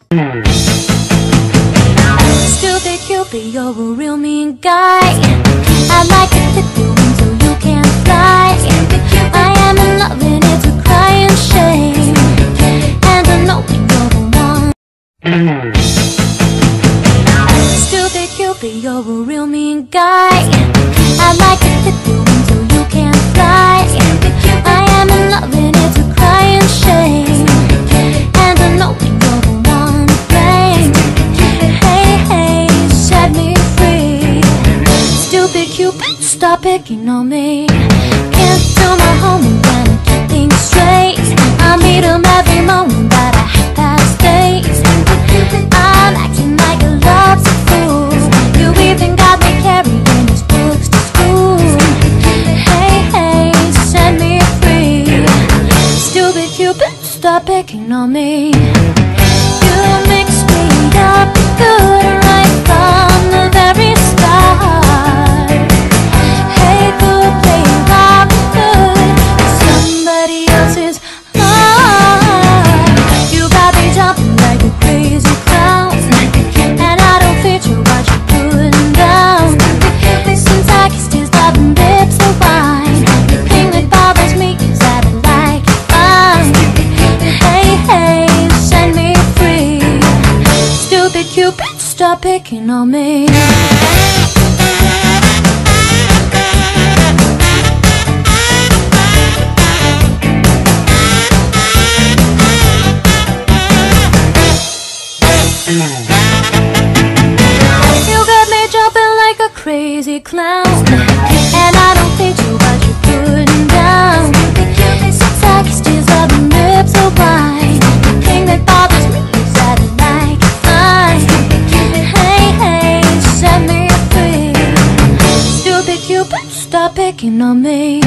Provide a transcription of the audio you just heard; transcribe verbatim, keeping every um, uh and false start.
Stupid Cupid, you're a real mean guy. I'd like to clip you until you can't fly. I am in love and it's a crying shame, and I know you're the one. Stupid Cupid, you're a real mean guy. I'd like to clip you until you can't fly. I am in love and it's a crying shame, and I know you're the one to blame. Hey, hey, set me free. Stupid Cupid, stop picking on me. Can't do my homework when I keep things straight. I meet him every morning but I half past eight. I'm acting like a love's a fool. You even got me carrying his books to school. Hey, hey, set me free. Stupid Cupid, stop picking on me. You mix me up good right from the very start. Hey, good, play Robin Hood, somebody else's heart. You got me jumping like a crazy clown, and I don't feature what you're putting down. Since I kissed his loving lips of wine, the thing that bothers me is that I like it fine. Hey, hey, set me free. Stupid Cupid, stop picking on me. You got me jumping like a crazy clown, and I don't feature what you're putting down. Since I kissed his loving lips of wine, the thing that bothers me is that I like it fine. Hey, hey, set me free. Stupid Cupid, stop picking on me.